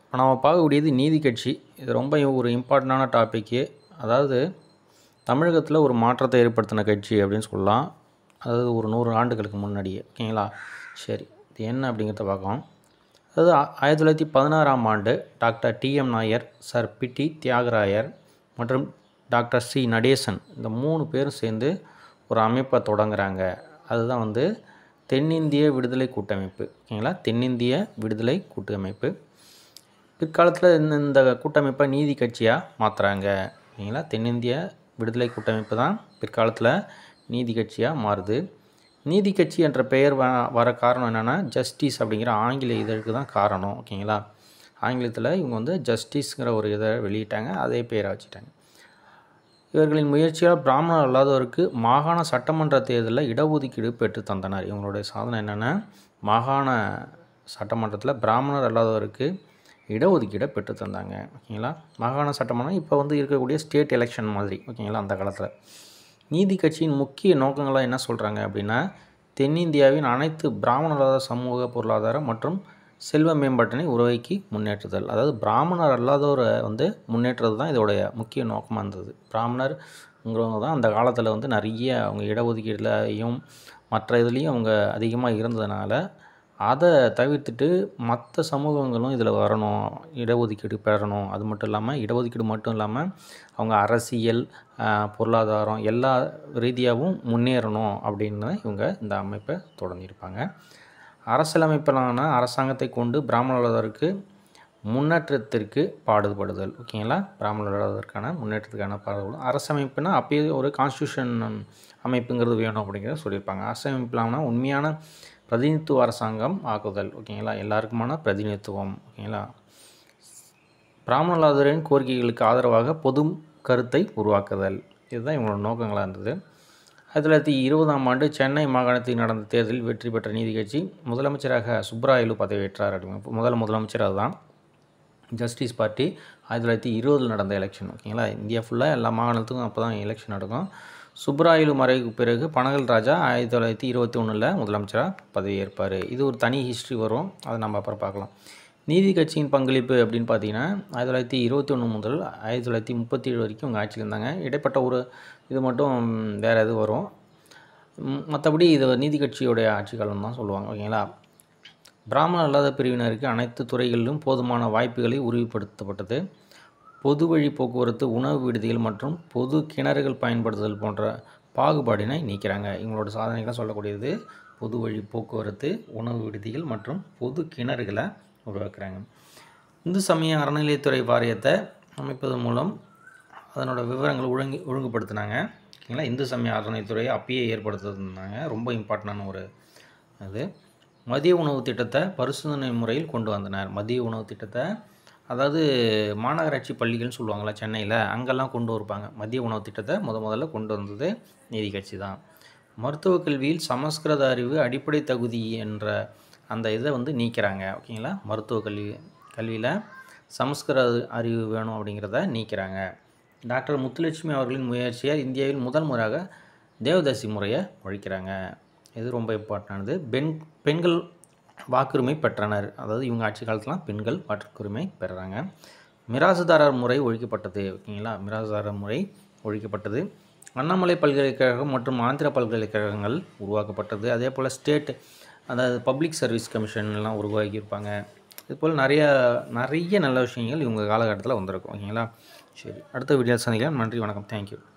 இப்போ நம்ம பார்க்கக்கூடியது நீதி கட்சி. இது ரொம்ப ஒரு இம்பார்ட்டண்டான டாப்பிக்கு. அதாவது தமிழகத்தில் ஒரு மாற்றத்தை ஏற்படுத்தின கட்சி அப்படின்னு சொல்லலாம். அதாவது ஒரு 100 ஆண்டுகளுக்கு முன்னாடியே. ஓகேங்களா? சரி, இது என்ன அப்படிங்கிறத பார்க்கலாம். அதாவது 1916ஆம் ஆண்டு டாக்டர் டிஎம் நாயர், சர் பிடி தியாகராயர் மற்றும் டாக்டர் சி நடேசன் இந்த 3 பேரும் சேர்ந்து ஒரு அமைப்பை தொடங்குறாங்க. அதுதான் வந்து தென்னிந்திய விடுதலை கூட்டமைப்பு. ஓகேங்களா? தென்னிந்திய விடுதலை கூட்டமைப்பு. பிற்காலத்தில் இந்த கூட்டமைப்பை நீதி கட்சியாக மாற்றுறாங்க. ஓகேங்களா? தென்னிந்திய விடுதலை கூட்டமைப்பு தான் பிற்காலத்தில் நீதி கட்சியாக மாறுது. நீதி கட்சி என்ற பெயர் வர காரணம் என்னென்னா, ஜஸ்டிஸ் அப்படிங்கிற ஆங்கில இதழுக்கு தான் காரணம். ஓகேங்களா? ஆங்கிலத்தில் இவங்க வந்து ஜஸ்டிஸ்ங்கிற ஒரு இதை வெளியிட்டாங்க, அதே பெயரை வச்சுட்டாங்க. இவர்களின் முயற்சியால் பிராமணர் அல்லாதவருக்கு மாகாண சட்டமன்ற தேர்தலில் இடஒதுக்கீடு பெற்று தந்தனர். இவங்களுடைய சாதனை என்னென்னா, மாகாண சட்டமன்றத்தில் பிராமணர் அல்லாதவருக்கு இடஒதுக்கீடை பெற்று தந்தாங்க. ஓகேங்களா? மாகாண சட்டமன்றம் இப்போ வந்து இருக்கக்கூடிய ஸ்டேட் எலெக்ஷன் மாதிரி. ஓகேங்களா? அந்த காலத்தில் நீதி கட்சியின் முக்கிய நோக்கங்களாக என்ன சொல்கிறாங்க அப்படின்னா, தென்னிந்தியாவின் அனைத்து பிராமணர் அல்லாத சமூக பொருளாதார மற்றும் செல்வ மேம்பாட்டினை உருவாக்கி முன்னேற்றுதல். அதாவது பிராமணர் அல்லாதவரை வந்து முன்னேற்றது தான் இதோடைய முக்கிய நோக்கமாக இருந்தது. பிராமணர்ங்கிறவங்க தான் அந்த காலத்தில் வந்து நிறைய அவங்க இடஒதுக்கீடுலையும் மற்ற இதுலேயும் அவங்க அதிகமாக இருந்ததுனால அதை தவிர்த்துட்டு மற்ற சமூகங்களும் இதில் வரணும், இடஒதுக்கீடு பெறணும். அது மட்டும் இல்லாமல் இடஒதுக்கீடு மட்டும் இல்லாமல் அவங்க அரசியல், பொருளாதாரம் எல்லா ரீதியாகவும் முன்னேறணும் அப்படின்னு இவங்க இந்த அமைப்பை தொடங்கியிருப்பாங்க. அரசியலமைப்பிலான அரசாங்கத்தை கொண்டு பிராமணர்களுக்கு முன்னேற்றத்திற்கு பாடுபடுதல். ஓகேங்களா? பிராமணர்களுக்கான முன்னேற்றத்துக்கான பாடுபடும். அரசமைப்புனா அப்பயே ஒரு கான்ஸ்டியூஷன் அமைப்புங்கிறது வேணும் அப்படிங்கிறத சொல்லியிருப்பாங்க. அரசமைப்பிலான உண்மையான பிரதிநிதித்துவ அரசாங்கம் ஆக்குதல். ஓகேங்களா? எல்லாருக்குமான பிரதிநிதித்துவம். ஓகேங்களா? பிராமணர்களின் கோரிக்கைகளுக்கு ஆதரவாக பொது கருத்தை உருவாக்குதல். இதுதான் இவங்களோட நோக்கங்களாக இருந்தது. 1920ஆம் ஆண்டு சென்னை மாகாணத்தில் நடந்த தேர்தலில் வெற்றி பெற்ற நீதி கட்சி முதலமைச்சராக சுப்பராயலு பதவியேற்றார். முதலமைச்சர் அதுதான். ஜஸ்டிஸ் பார்ட்டி 1920 நடந்த எலெக்ஷன். ஓகேங்களா? இந்தியா ஃபுல்லாக எல்லா மாகாணத்துக்கும் அப்போ தான் எலெக்ஷன் நடக்கும். சுப்பராயலு மறைவுக்கு பிறகு பனகல் ராஜா 1921 முதலமைச்சராக பதவியேற்பார். இது ஒரு தனி ஹிஸ்ட்ரி வரும், அதை நம்ம அப்புறம் பார்க்கலாம். நீதி கட்சியின் பங்களிப்பு அப்படின்னு பார்த்தீங்கன்னா 1921 முதல் 1937 வரைக்கும் அவங்க ஆட்சியில் இருந்தாங்க. இடைப்பட்ட ஒரு இது மட்டும் வேறு எது வரும். மற்றபடி இது நீதி கட்சியோடைய ஆட்சி காலம் தான் சொல்லுவாங்க. ஓகேங்களா? பிராமணர் அல்லாத பிரிவினருக்கு அனைத்து துறைகளிலும் போதுமான வாய்ப்புகளை உறுதிப்படுத்தப்பட்டது. பொது வழி போக்குவரத்து, உணவு விடுதிகள் மற்றும் பொது கிணறுகள் பயன்படுத்துதல் போன்ற பாகுபாடினை நீக்கிறாங்க. இவங்களோட சாதனைகளாக சொல்லக்கூடியது பொது வழி போக்குவரத்து, உணவு விடுதிகள் மற்றும் பொது கிணறுகளை உருவாக்குறாங்க. இந்து சமய அறநிலையத்துறை வாரியத்தை அமைப்பதன் மூலம் அதனோட விவரங்களை ஒழுங்குபடுத்தினாங்க. ஓகேங்களா? இந்து சமய அறநிலையத்துறையை அப்பயே ஏற்படுத்தினாங்க. ரொம்ப இம்பார்ட்டண்டான ஒரு அது. மதிய உணவு திட்டத்தை பரிசோதனை முறையில் கொண்டு வந்தனர். மதிய உணவு திட்டத்தை அதாவது மாநகராட்சி பள்ளிகள்னு சொல்லுவாங்களா சென்னையில், அங்கெல்லாம் கொண்டு வருவாங்க. மதிய உணவு திட்டத்தை முதல்ல கொண்டு வந்தது நீதி கட்சி தான். மருத்துவக் கல்வியில் சமஸ்கிருத அறிவு அடிப்படை தகுதி என்ற அந்த இதை வந்து நீக்கிறாங்க. ஓகேங்களா? மருத்துவ கல்வியில் சமஸ்கிருத அறிவு வேணும் அப்படிங்கிறத நீக்கிறாங்க. டாக்டர் முத்துலட்சுமி அவர்களின் முயற்சியால் இந்தியாவில் முதல் முறையாக தேவதாசி முறையை ஒழிக்கிறாங்க. இது ரொம்ப இம்பார்ட்டண்டானது. பெண்கள் வாக்குரிமை பெற்றனர். அதாவது இவங்க ஆட்சி காலத்தில் பெண்கள் வாக்குரிமை பெறுறாங்க. மிராசுதாரர் முறை ஒழிக்கப்பட்டது. ஓகேங்களா? மிராசுதாரர் முறை ஒழிக்கப்பட்டது. அண்ணாமலை பல்கலைக்கழகம் மற்றும் ஆந்திரா பல்கலைக்கழகங்கள் உருவாக்கப்பட்டது. அதே போல் ஸ்டேட் அதாவது பப்ளிக் சர்வீஸ் கமிஷன்லாம் உருவாக்கியிருப்பாங்க. இதுபோல் நிறைய நல்ல விஷயங்கள் இவங்க காலகட்டத்தில் வந்திருக்கும். ஓகேங்களா? சரி, அடுத்த வீடியோ சந்திக்கலாம். நன்றி, வணக்கம், தேங்க்யூ.